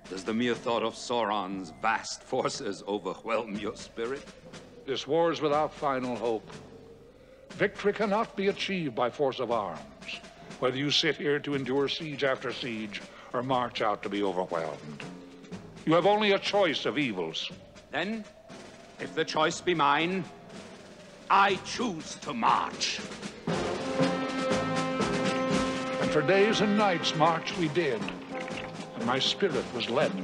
Does the mere thought of Sauron's vast forces overwhelm your spirit? This war is without final hope. Victory cannot be achieved by force of arms, whether you sit here to endure siege after siege or march out to be overwhelmed. You have only a choice of evils. Then, if the choice be mine, I choose to march. And for days and nights march we did, and my spirit was leaden.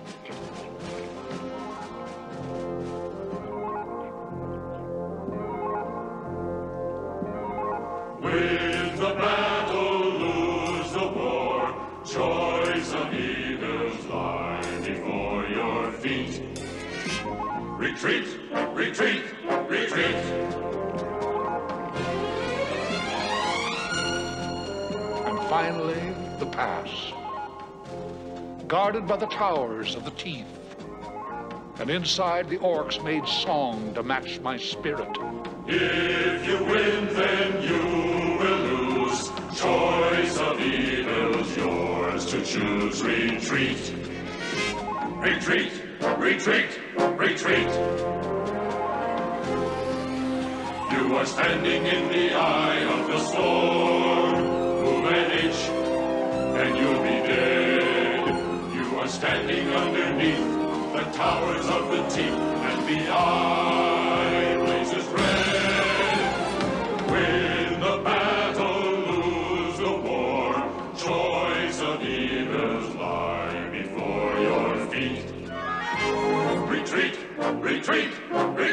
Win the battle, lose the war, choice of evils lie before your feet. Retreat, retreat, retreat. And finally, the pass, guarded by the towers of the teeth. And inside, the orcs made song to match my spirit. If you win, then you will lose. Choice of evils yours to choose. Retreat. Retreat, retreat, retreat. You are standing in the eye of the storm. Move an inch, and you'll be dead. You are standing underneath the towers of the teeth, and the eye blazes red. Win the battle, lose the war. Choice of evils lie before your feet. Retreat, retreat, retreat.